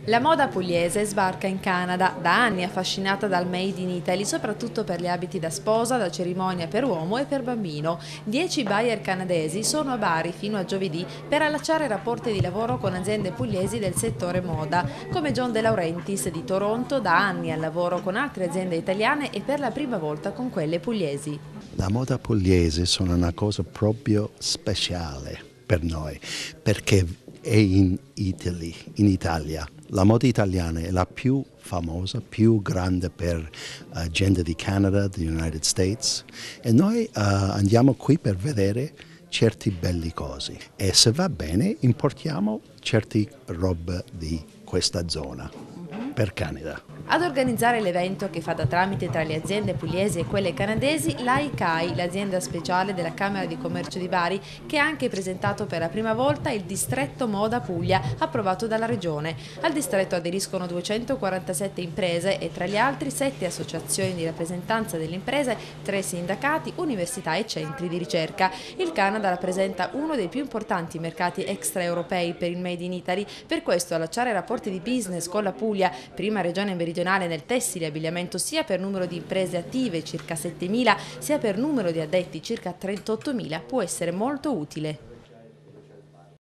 La moda pugliese sbarca in Canada, da anni affascinata dal Made in Italy, soprattutto per gli abiti da sposa, da cerimonia per uomo e per bambino. 10 buyer canadesi sono a Bari fino a giovedì per allacciare rapporti di lavoro con aziende pugliesi del settore moda, come John De Laurentiis di Toronto, da anni al lavoro con altre aziende italiane e per la prima volta con quelle pugliesi. La moda pugliese sono una cosa proprio speciale per noi, perché è in Italia. La moda italiana è la più famosa, più grande per gente di Canada, degli United States, e noi andiamo qui per vedere certi belli cose e se va bene importiamo certe robe di questa zona per Canada. Ad organizzare l'evento, che fa da tramite tra le aziende pugliesi e quelle canadesi, l'AICAI, l'azienda speciale della Camera di Commercio di Bari, che ha anche presentato per la prima volta il distretto Moda Puglia, approvato dalla Regione. Al distretto aderiscono 247 imprese e tra gli altri 7 associazioni di rappresentanza delle imprese, 3 sindacati, università e centri di ricerca. Il Canada rappresenta uno dei più importanti mercati extraeuropei per il Made in Italy, per questo allacciare rapporti di business con la Puglia, prima regione meridionale nel tessile e abbigliamento, sia per numero di imprese attive, circa 7.000, sia per numero di addetti, circa 38.000, può essere molto utile.